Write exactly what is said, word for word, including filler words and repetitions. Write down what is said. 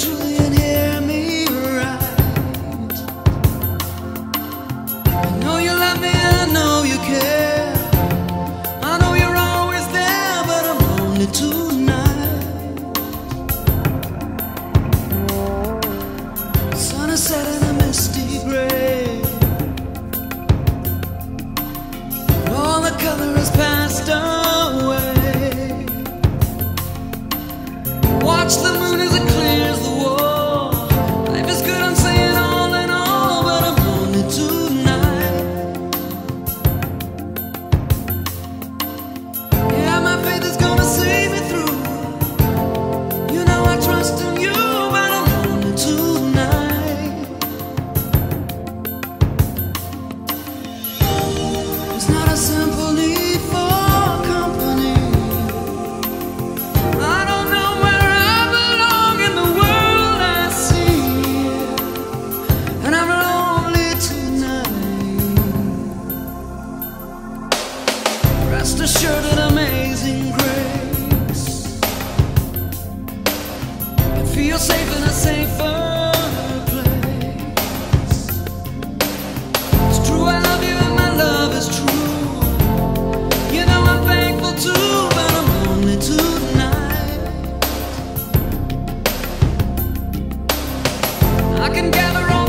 truly and hear me right. I know you love me, I know you care. I know you're always there, but I'm lonely tonight. The sun is set in a misty gray. All the color has passed away. Watch the moon as it clears the wall. Life is good, I'm saying all in all, but I'm lonely tonight. Yeah, my faith is gonna see me through. You know I trust in you, but I'm lonely tonight. It's not a simple need for company. I don't know where I belong in the world I see, and I'm lonely tonight. Rest assured an amazing grace. I feel safe in a safer place. It's true, I love you and my love is true. You know I'm thankful too, but I'm lonely tonight. I can gather all